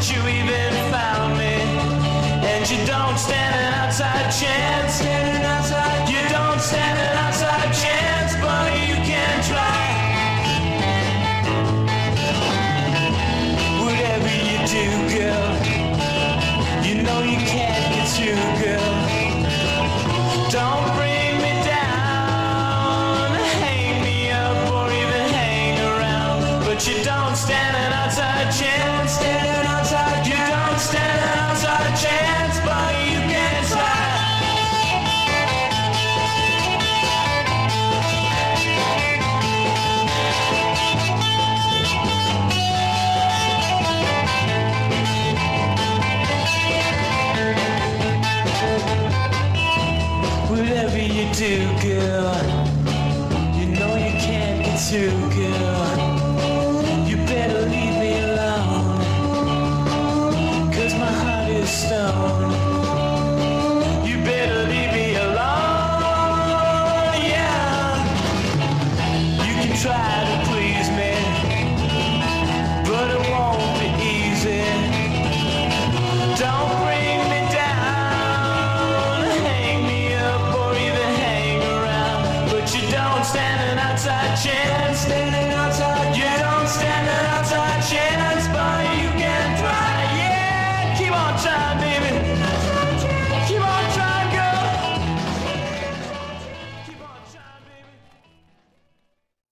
you even found me. And you don't stand an outside chance. You don't stand an outside chance, but you can try. Whatever you do, girl, you know you can't get through, girl. Don't bring me down, hang me up, or even hang around. But you don't stand an outside chance. You don't stand an outside chance, but you can try. Whatever you do, girl, you know you can't get through, girl. You better leave me alone, 'cause my heart is stone. You better leave me alone, yeah. You can try to please me, but it won't be easy. Don't bring me down, hang me up, or even hang around. But you don't stand an outside chance.